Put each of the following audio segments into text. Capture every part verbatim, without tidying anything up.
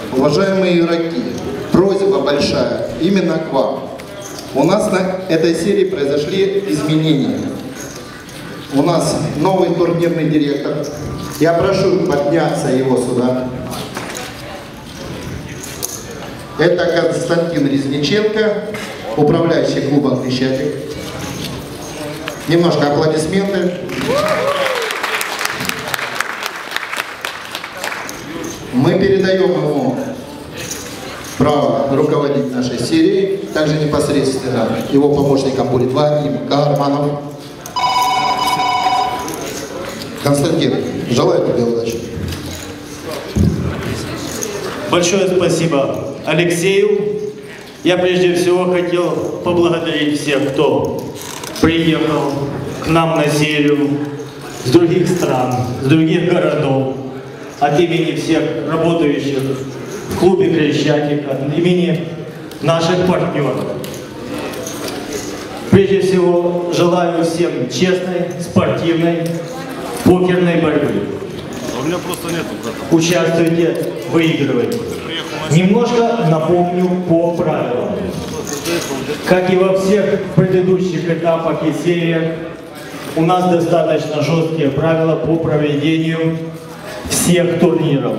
Уважаемые игроки, просьба большая именно к вам. У нас на этой серии произошли изменения. У нас новый турнирный директор. Я прошу подняться его сюда. Это Константин Резниченко, управляющий клубом «Крещатик». Немножко аплодисменты. Мы передаем ему право руководить нашей серией. Также непосредственно его помощником будет Вадим Карманов. Константин, желаю тебе удачи. Большое спасибо Алексею. Я прежде всего хотел поблагодарить всех, кто приехал к нам на серию с других стран, с других городов, от имени всех работающих в клубе «Крещатик», от имени наших партнеров. Прежде всего желаю всем честной, спортивной, покерной борьбы. У меня просто нету, брат. Участвуйте, выигрывайте. Немножко напомню по правилам. Как и во всех предыдущих этапах и сериях, у нас достаточно жесткие правила по проведению всех турниров.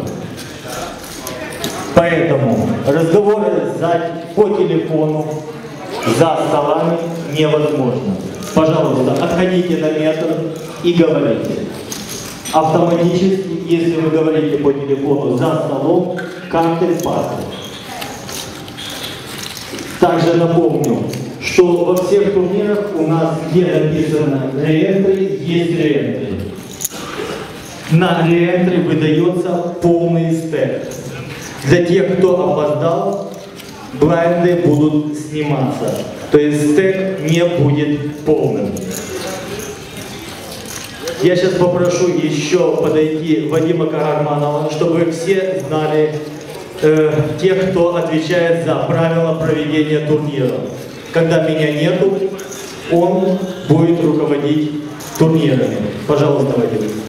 Поэтому разговоры за, по телефону, за столами невозможно. Пожалуйста, отходите на метр и говорите. Автоматически, если вы говорите по телефону за столом, карты падают. Также напомню, что во всех турнирах у нас, где написано реентри, есть реентри. На реентри выдается полный стек. Для тех, кто опоздал, блайнды будут сниматься. То есть стек не будет полным. Я сейчас попрошу еще подойти Вадима Карманова, чтобы все знали э, тех, кто отвечает за правила проведения турнира. Когда меня нету, он будет руководить турнирами. Пожалуйста, Вадим.